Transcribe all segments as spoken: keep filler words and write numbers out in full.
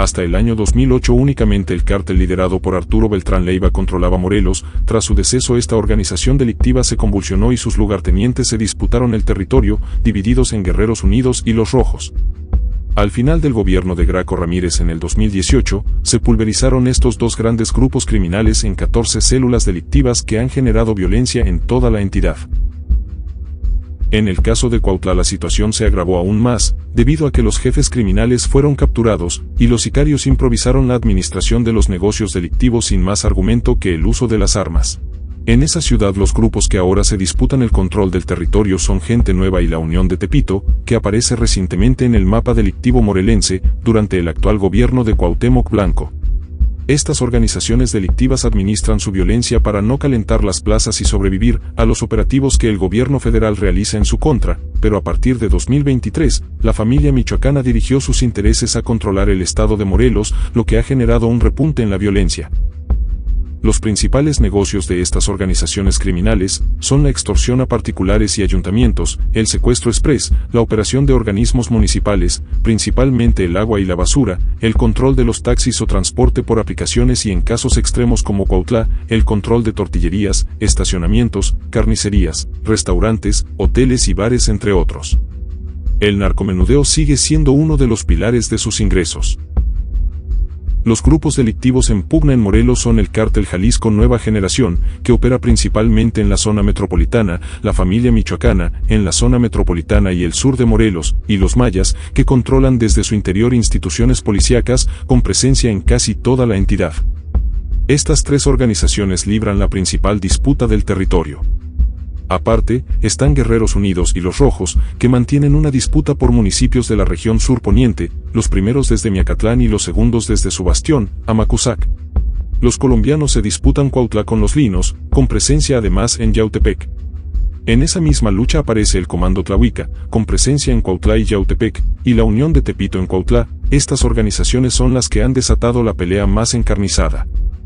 Hasta el año dos mil ocho únicamente el cártel liderado por Arturo Beltrán Leiva controlaba Morelos. Tras su deceso esta organización delictiva se convulsionó y sus lugartenientes se disputaron el territorio, divididos en Guerreros Unidos y Los Rojos. Al final del gobierno de Graco Ramírez en el dos mil dieciocho, se pulverizaron estos dos grandes grupos criminales en catorce células delictivas que han generado violencia en toda la entidad. En el caso de Cuautla la situación se agravó aún más, debido a que los jefes criminales fueron capturados, y los sicarios improvisaron la administración de los negocios delictivos sin más argumento que el uso de las armas. En esa ciudad los grupos que ahora se disputan el control del territorio son Gente Nueva y la Unión de Tepito, que aparece recientemente en el mapa delictivo morelense, durante el actual gobierno de Cuauhtémoc Blanco. Estas organizaciones delictivas administran su violencia para no calentar las plazas y sobrevivir a los operativos que el gobierno federal realiza en su contra, pero a partir de dos mil veintitrés, la familia michoacana dirigió sus intereses a controlar el estado de Morelos, lo que ha generado un repunte en la violencia. Los principales negocios de estas organizaciones criminales son la extorsión a particulares y ayuntamientos, el secuestro express, la operación de organismos municipales, principalmente el agua y la basura, el control de los taxis o transporte por aplicaciones y en casos extremos como Cuautla, el control de tortillerías, estacionamientos, carnicerías, restaurantes, hoteles y bares entre otros. El narcomenudeo sigue siendo uno de los pilares de sus ingresos. Los grupos delictivos en pugna en Morelos son el Cártel Jalisco Nueva Generación, que opera principalmente en la zona metropolitana, la familia michoacana, en la zona metropolitana y el sur de Morelos, y los mayas, que controlan desde su interior instituciones policíacas, con presencia en casi toda la entidad. Estas tres organizaciones libran la principal disputa del territorio. Aparte, están Guerreros Unidos y Los Rojos, que mantienen una disputa por municipios de la región sur poniente, los primeros desde Miacatlán y los segundos desde su bastión, Amacuzac. Los colombianos se disputan Cuautla con los Linos, con presencia además en Yautepec. En esa misma lucha aparece el Comando Tlahuica, con presencia en Cuautla y Yautepec, y la Unión de Tepito en Cuautla. Estas organizaciones son las que han desatado la pelea más encarnizada.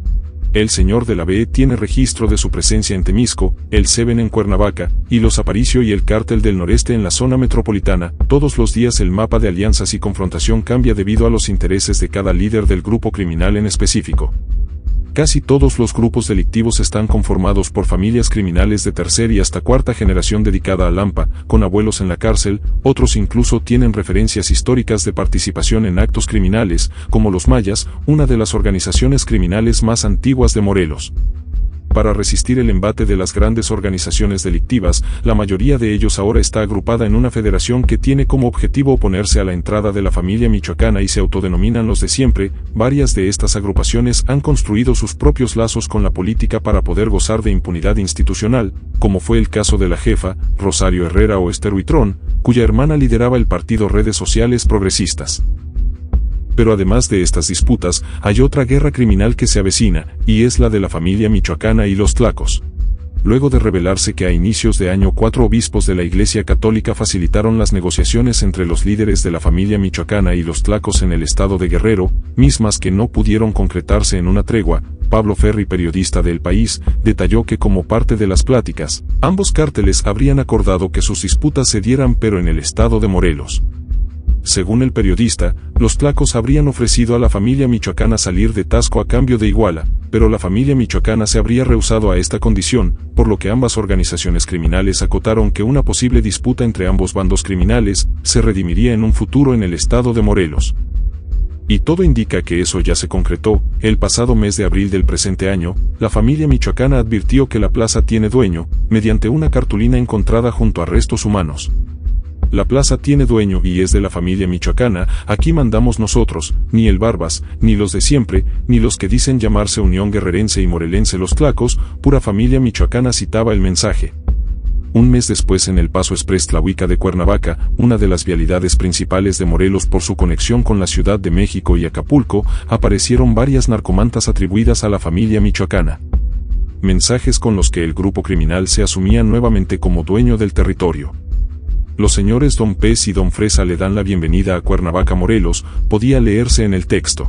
El Señor de la B tiene registro de su presencia en Temisco, el Seven en Cuernavaca, y los Aparicio y el Cártel del Noreste en la zona metropolitana. Todos los días el mapa de alianzas y confrontación cambia debido a los intereses de cada líder del grupo criminal en específico. Casi todos los grupos delictivos están conformados por familias criminales de tercera y hasta cuarta generación dedicada a Lampa, con abuelos en la cárcel. Otros incluso tienen referencias históricas de participación en actos criminales, como los Mayas, una de las organizaciones criminales más antiguas de Morelos. Para resistir el embate de las grandes organizaciones delictivas, la mayoría de ellos ahora está agrupada en una federación que tiene como objetivo oponerse a la entrada de la familia michoacana y se autodenominan los de siempre. Varias de estas agrupaciones han construido sus propios lazos con la política para poder gozar de impunidad institucional, como fue el caso de la jefa, Rosario Herrera o Esther Huitrón, cuya hermana lideraba el partido Redes Sociales Progresistas. Pero además de estas disputas, hay otra guerra criminal que se avecina, y es la de la familia michoacana y los tlacos. Luego de revelarse que a inicios de año cuatro obispos de la Iglesia Católica facilitaron las negociaciones entre los líderes de la familia michoacana y los tlacos en el estado de Guerrero, mismas que no pudieron concretarse en una tregua, Pablo Ferri, periodista de El País, detalló que como parte de las pláticas, ambos cárteles habrían acordado que sus disputas se dieran pero en el estado de Morelos. Según el periodista, los tlacos habrían ofrecido a la familia michoacana salir de Tasco a cambio de Iguala, pero la familia michoacana se habría rehusado a esta condición, por lo que ambas organizaciones criminales acotaron que una posible disputa entre ambos bandos criminales se redimiría en un futuro en el estado de Morelos. Y todo indica que eso ya se concretó. El pasado mes de abril del presente año, la familia michoacana advirtió que la plaza tiene dueño, mediante una cartulina encontrada junto a restos humanos. La plaza tiene dueño y es de la familia michoacana, aquí mandamos nosotros, ni el Barbas, ni los de siempre, ni los que dicen llamarse Unión Guerrerense y Morelense los tlacos, pura familia michoacana, citaba el mensaje. Un mes después en el Paso Express Tlahuica de Cuernavaca, una de las vialidades principales de Morelos por su conexión con la Ciudad de México y Acapulco, aparecieron varias narcomantas atribuidas a la familia michoacana. Mensajes con los que el grupo criminal se asumía nuevamente como dueño del territorio. Los señores Don Pez y Don Fresa le dan la bienvenida a Cuernavaca, Morelos, podía leerse en el texto.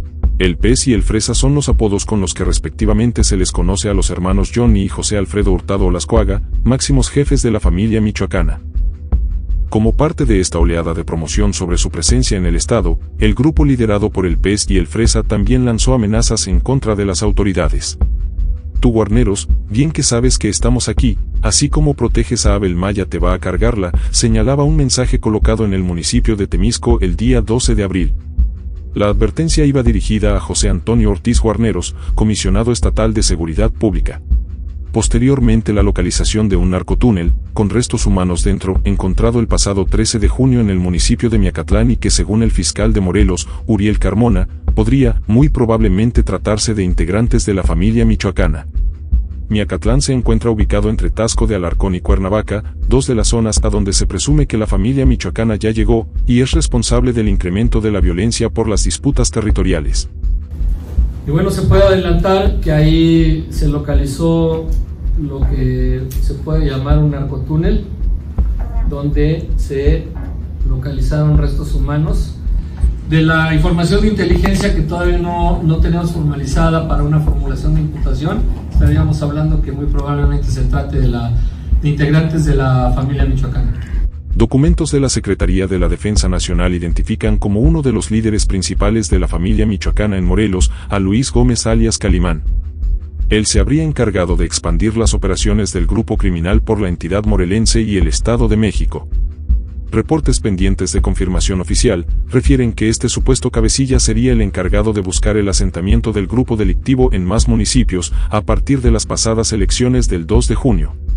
El Pez y el Fresa son los apodos con los que respectivamente se les conoce a los hermanos Johnny y José Alfredo Hurtado Olascuaga, máximos jefes de la familia michoacana. Como parte de esta oleada de promoción sobre su presencia en el estado, el grupo liderado por el P E S y el Fresa también lanzó amenazas en contra de las autoridades. Tú, Guarneros, bien que sabes que estamos aquí, así como proteges a Abel Maya te va a cargarla, señalaba un mensaje colocado en el municipio de Temisco el día doce de abril. La advertencia iba dirigida a José Antonio Ortiz Guarneros, comisionado estatal de Seguridad Pública. Posteriormente, la localización de un narcotúnel, con restos humanos dentro, encontrado el pasado trece de junio en el municipio de Miacatlán y que según el fiscal de Morelos, Uriel Carmona, podría, muy probablemente tratarse de integrantes de la familia michoacana. Miacatlán se encuentra ubicado entre Taxco de Alarcón y Cuernavaca, dos de las zonas a donde se presume que la familia michoacana ya llegó, y es responsable del incremento de la violencia por las disputas territoriales. Y bueno, se puede adelantar que ahí se localizó lo que se puede llamar un narcotúnel, donde se localizaron restos humanos. De la información de inteligencia que todavía no, no tenemos formalizada para una formulación de imputación, estaríamos hablando que muy probablemente se trate de, la, de integrantes de la familia michoacana. Documentos de la Secretaría de la Defensa Nacional identifican como uno de los líderes principales de la familia michoacana en Morelos a Luis Gómez alias Calimán. Él se habría encargado de expandir las operaciones del grupo criminal por la entidad morelense y el Estado de México. Reportes pendientes de confirmación oficial refieren que este supuesto cabecilla sería el encargado de buscar el asentamiento del grupo delictivo en más municipios a partir de las pasadas elecciones del dos de junio.